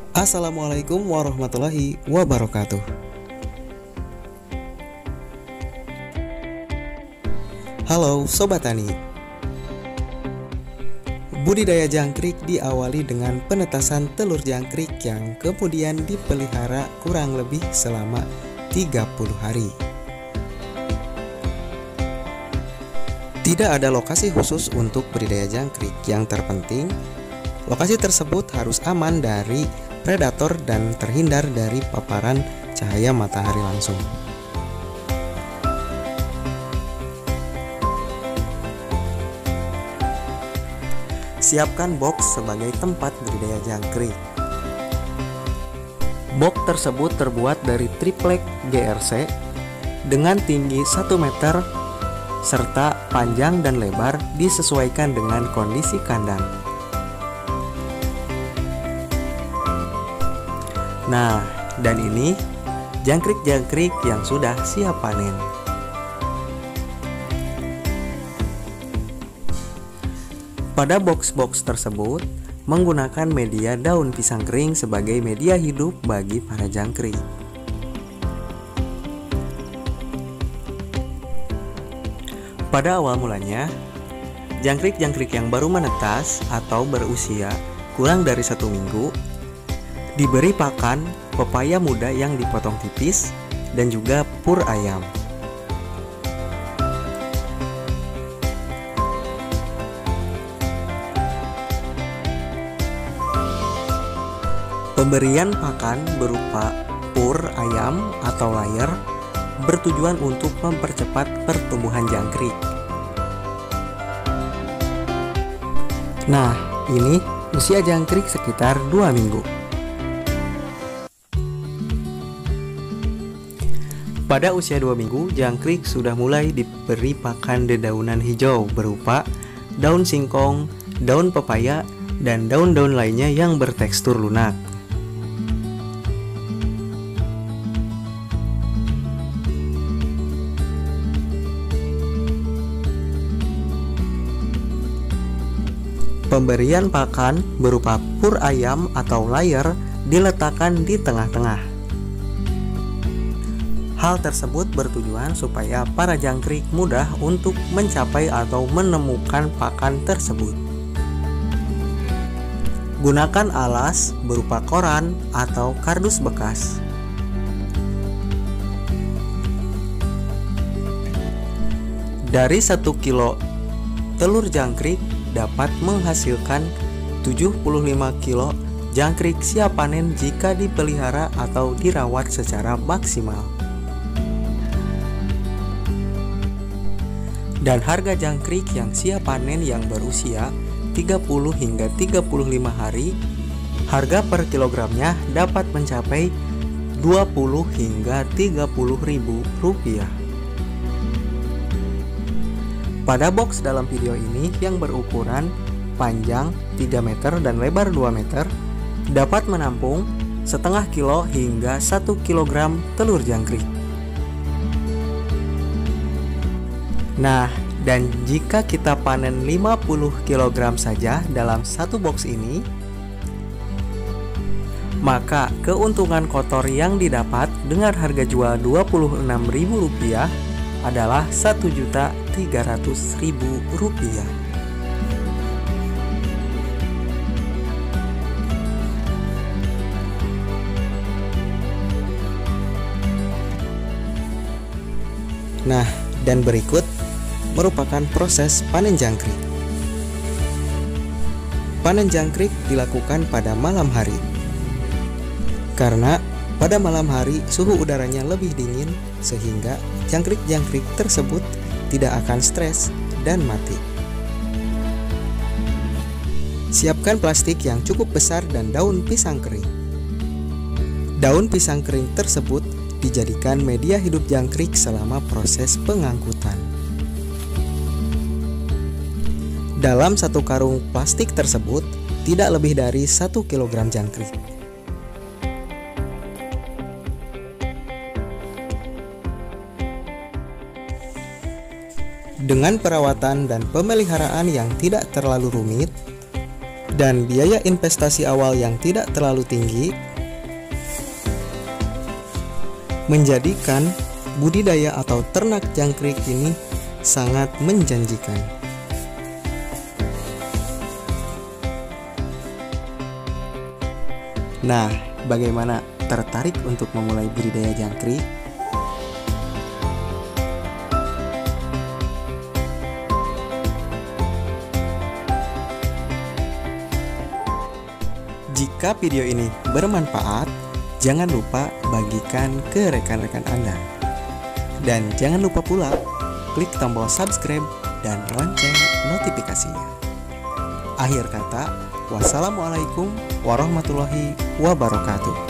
Assalamualaikum warahmatullahi wabarakatuh. Halo Sobat Tani. Budidaya jangkrik diawali dengan penetasan telur jangkrik yang kemudian dipelihara kurang lebih selama 30 hari. Tidak ada lokasi khusus untuk budidaya jangkrik. Yang terpenting, lokasi tersebut harus aman dari predator dan terhindar dari paparan cahaya matahari langsung. Siapkan box sebagai tempat budidaya jangkrik. Box tersebut terbuat dari triplek GRC dengan tinggi 1 meter serta panjang dan lebar disesuaikan dengan kondisi kandang. Nah, dan ini jangkrik-jangkrik yang sudah siap panen. Pada box-box tersebut menggunakan media daun pisang kering sebagai media hidup bagi para jangkrik. Pada awal mulanya, jangkrik-jangkrik yang baru menetas atau berusia kurang dari 1 minggu diberi pakan pepaya muda yang dipotong tipis dan juga pur ayam. Pemberian pakan berupa pur ayam atau layer bertujuan untuk mempercepat pertumbuhan jangkrik. Nah, ini usia jangkrik sekitar 2 minggu. Pada usia 2 minggu, jangkrik sudah mulai diberi pakan dedaunan hijau berupa daun singkong, daun pepaya, dan daun-daun lainnya yang bertekstur lunak. Pemberian pakan berupa pur ayam atau layer diletakkan di tengah-tengah. Hal tersebut bertujuan supaya para jangkrik mudah untuk mencapai atau menemukan pakan tersebut. Gunakan alas berupa koran atau kardus bekas. Dari 1 kilo telur jangkrik dapat menghasilkan 75 kilo jangkrik siap panen jika dipelihara atau dirawat secara maksimal. Dan harga jangkrik yang siap panen yang berusia 30 hingga 35 hari, harga per kilogramnya dapat mencapai 20 hingga 30 ribu rupiah. Pada box dalam video ini yang berukuran panjang 3 meter dan lebar 2 meter dapat menampung setengah kilo hingga 1 kilogram telur jangkrik. Nah, dan jika kita panen 50 kg saja dalam satu box ini, maka keuntungan kotor yang didapat dengan harga jual Rp26.000 adalah Rp1.300.000. Nah, dan berikut merupakan proses panen jangkrik. Panen jangkrik dilakukan pada malam hari, karena pada malam hari suhu udaranya lebih dingin sehingga jangkrik-jangkrik tersebut tidak akan stres dan mati. Siapkan plastik yang cukup besar dan daun pisang kering. Daun pisang kering tersebut dijadikan media hidup jangkrik selama proses pengangkutan. Dalam satu karung plastik tersebut tidak lebih dari 1 kg jangkrik. Dengan perawatan dan pemeliharaan yang tidak terlalu rumit, dan biaya investasi awal yang tidak terlalu tinggi menjadikan budidaya atau ternak jangkrik ini sangat menjanjikan. Nah, bagaimana? Tertarik untuk memulai budidaya jangkrik? Jika video ini bermanfaat, jangan lupa bagikan ke rekan-rekan Anda. Dan jangan lupa pula klik tombol subscribe dan lonceng notifikasinya. Akhir kata, wassalamualaikum warahmatullahi wabarakatuh.